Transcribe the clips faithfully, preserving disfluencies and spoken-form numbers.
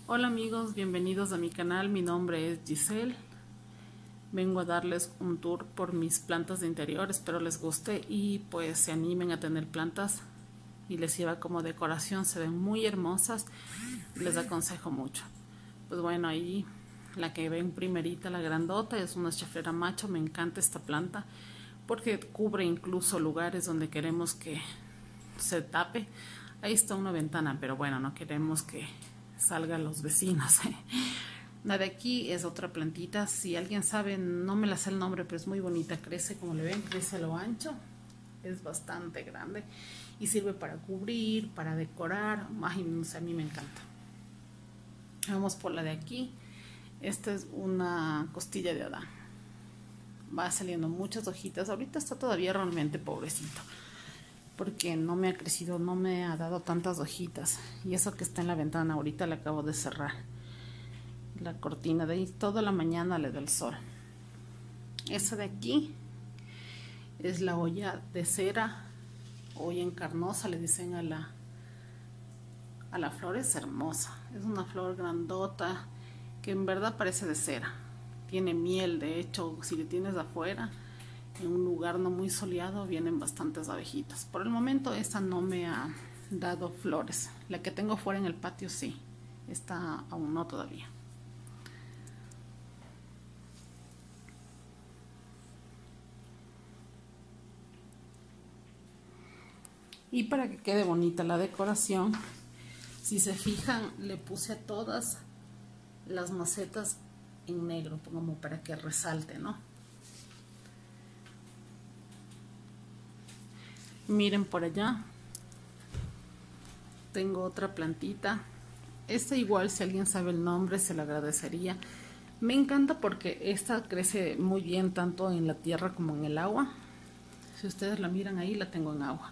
Hola amigos, bienvenidos a mi canal. Mi nombre es Giselle. Vengo a darles un tour por mis plantas de interior. Espero les guste y pues se animen a tener plantas y les sirva como decoración. Se ven muy hermosas y les aconsejo mucho. Pues bueno, ahí la que ven primerita, la grandota, es una chaflera macho. Me encanta esta planta porque cubre incluso lugares donde queremos que se tape. Ahí está una ventana, pero bueno, no queremos que salgan los vecinos. La de aquí es otra plantita. Si alguien sabe, no me la sé el nombre, pero es muy bonita. Crece, como le ven, crece a lo ancho. Es bastante grande y sirve para cubrir, para decorar. Ay, no sé, a mí me encanta. Vamos por la de aquí. Esta es una costilla de Adán. Va saliendo muchas hojitas. Ahorita está todavía realmente pobrecito, porque no me ha crecido, no me ha dado tantas hojitas. Y eso que está en la ventana, ahorita le acabo de cerrar la cortina de ahí. Toda la mañana le da el sol. Esa de aquí es la olla de cera, olla encarnosa, le dicen a la, a la flor. Es hermosa. Es una flor grandota que en verdad parece de cera. Tiene miel, de hecho, si le tienes afuera, en un lugar no muy soleado, vienen bastantes abejitas. Por el momento esta no me ha dado flores. La que tengo fuera en el patio sí. Esta aún no todavía. Y para que quede bonita la decoración, si se fijan, le puse a todas las macetas en negro, como para que resalte, ¿no? Miren por allá, tengo otra plantita. Esta igual, si alguien sabe el nombre, se lo agradecería. Me encanta porque esta crece muy bien tanto en la tierra como en el agua. Si ustedes la miran ahí, la tengo en agua.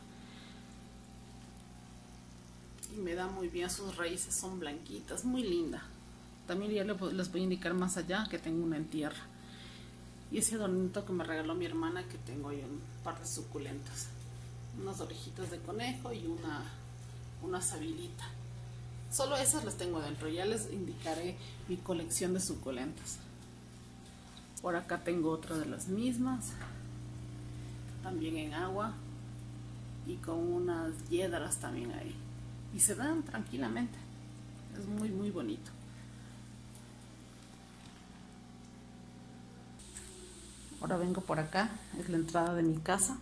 Y me da muy bien, sus raíces son blanquitas, muy linda. También ya les voy a indicar más allá que tengo una en tierra. Y ese adornito que me regaló mi hermana, que tengo ahí un par de suculentas. Unas orejitas de conejo y una, una sabilita. Solo esas las tengo adentro. Ya les indicaré mi colección de suculentas. Por acá tengo otra de las mismas, también en agua y con unas hiedras también ahí. Y se dan tranquilamente. Es muy muy bonito. Ahora vengo por acá. Es la entrada de mi casa.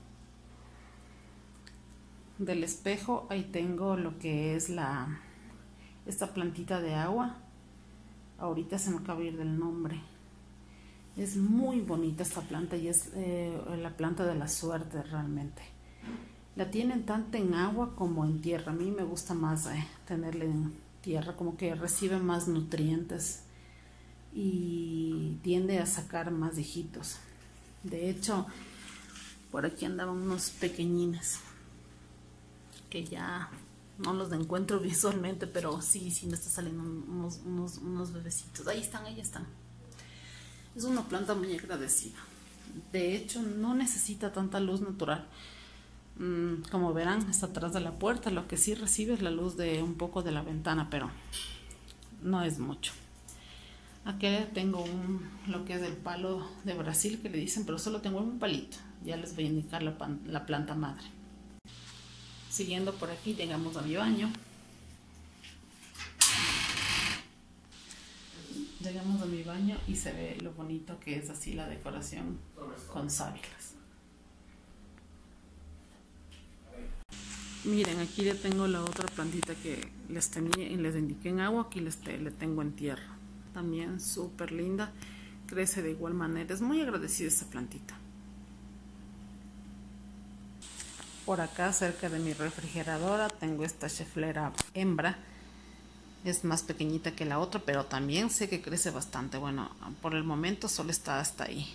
Del espejo ahí tengo lo que es la esta plantita de agua. Ahorita se me acaba de ir del nombre. Es muy bonita esta planta y es eh, la planta de la suerte realmente. La tienen tanto en agua como en tierra. A mí me gusta más eh, tenerla en tierra, como que recibe más nutrientes y tiende a sacar más hijitos. De hecho, por aquí andaban unos pequeñines que ya no los encuentro visualmente, pero sí, sí me está saliendo unos, unos, unos bebecitos. Ahí están, ahí están. Es una planta muy agradecida. De hecho, no necesita tanta luz natural. Mm, como verán, está atrás de la puerta. Lo que sí recibe es la luz de un poco de la ventana, pero no es mucho. Aquí tengo un, lo que es el palo de Brasil que le dicen, pero solo tengo un palito. Ya les voy a indicar la, la planta madre. Siguiendo por aquí, llegamos a mi baño. Llegamos a mi baño y se ve lo bonito que es así la decoración con sábilas. Miren, aquí le tengo la otra plantita que les tenía y les indiqué en agua. Aquí les te, le tengo en tierra. También súper linda. Crece de igual manera. Es muy agradecida esta plantita. Por acá, cerca de mi refrigeradora, tengo esta chaflera hembra. Es más pequeñita que la otra, pero también sé que crece bastante. Bueno, por el momento solo está hasta ahí.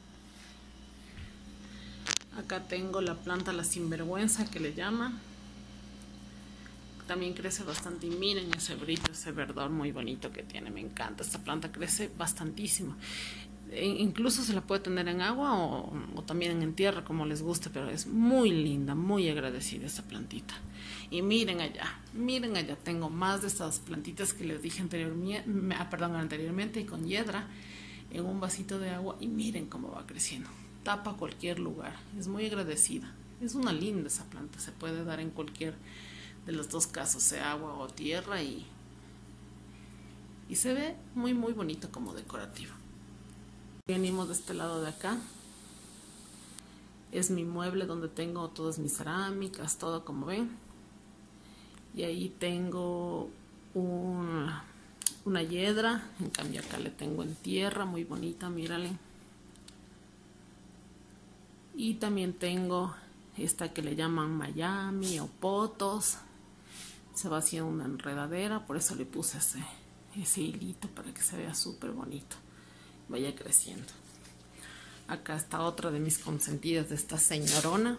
Acá tengo la planta la sinvergüenza, que le llaman. También crece bastante y miren ese brillo, ese verdor muy bonito que tiene. Me encanta, esta planta crece bastantísimo. E incluso se la puede tener en agua o, o también en tierra, como les guste, pero es muy linda, muy agradecida esta plantita. Y miren allá, miren allá, tengo más de estas plantitas que les dije anteriormente, ah, perdón, anteriormente, y con hiedra en un vasito de agua, y miren cómo va creciendo. Tapa cualquier lugar, es muy agradecida. Es una linda esa planta, se puede dar en cualquier de los dos casos, sea agua o tierra, y, y se ve muy muy bonito como decorativo. Venimos de este lado de acá, es mi mueble donde tengo todas mis cerámicas, todo como ven, y ahí tengo un, una hiedra, en cambio acá le tengo en tierra, muy bonita, mírale. Y también tengo esta que le llaman Miami o potos, se va haciendo una enredadera, por eso le puse ese, ese hilito para que se vea súper bonito, vaya creciendo. Acá está otra de mis consentidas de esta señorona.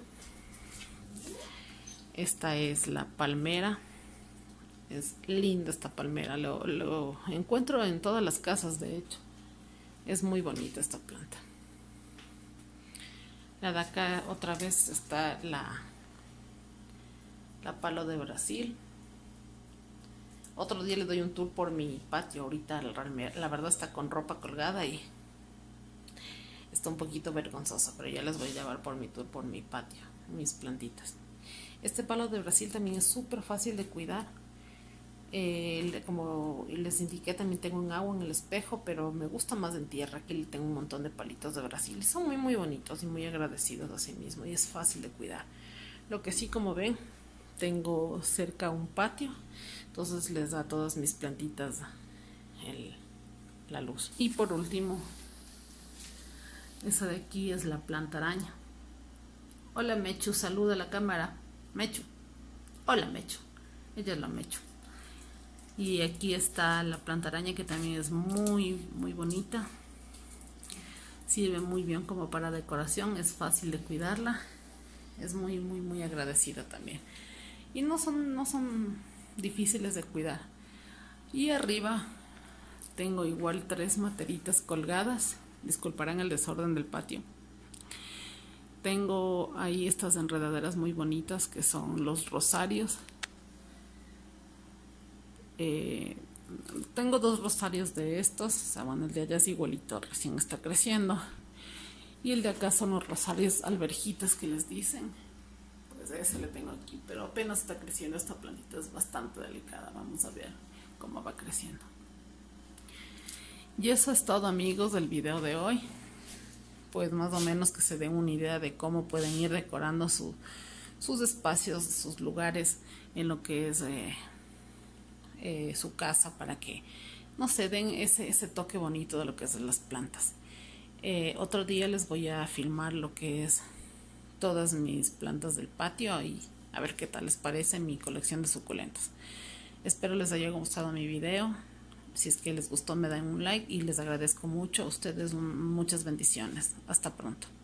Esta es la palmera. Es linda esta palmera, lo, lo encuentro en todas las casas de hecho. Es muy bonita esta planta. La de acá otra vez está la, la palo de Brasil. Otro día les doy un tour por mi patio. Ahorita la verdad está con ropa colgada y está un poquito vergonzosa, pero ya les voy a llevar por mi tour por mi patio, mis plantitas. Este palo de Brasil también es súper fácil de cuidar. Eh, como les indiqué, también tengo un agua en el espejo, pero me gusta más en tierra. Aquí le tengo un montón de palitos de Brasil. Son muy muy bonitos y muy agradecidos a sí mismos, y es fácil de cuidar. Lo que sí, como ven, tengo cerca un patio, entonces les da a todas mis plantitas el, la luz. Y por último, esa de aquí es la planta araña. Hola Mechu, saluda a la cámara. Mechu, hola Mechu, ella es la Mechu. Y aquí está la planta araña, que también es muy muy bonita, sirve muy bien como para decoración, es fácil de cuidarla, es muy muy muy agradecida también, y no son, no son difíciles de cuidar. Y arriba tengo igual tres materitas colgadas, disculparán el desorden del patio. Tengo ahí estas enredaderas muy bonitas que son los rosarios. Eh, tengo dos rosarios de estos, o sea, bueno, el de allá es igualito, recién está creciendo. Y el de acá son los rosarios alverjitas que les dicen. Pues ese le tengo aquí, pero apenas está creciendo. Esta plantita es bastante delicada, vamos a ver cómo va creciendo. Y eso es todo, amigos, del video de hoy. Pues más o menos que se den una idea de cómo pueden ir decorando su, sus espacios, sus lugares en lo que es eh, eh, su casa, para que no se den ese, ese toque bonito de lo que es las plantas. Eh, otro día les voy a filmar lo que es todas mis plantas del patio y a ver qué tal les parece mi colección de suculentas. Espero les haya gustado mi video. Si es que les gustó, me dan un like y les agradezco mucho a ustedes. Muchas bendiciones. Hasta pronto.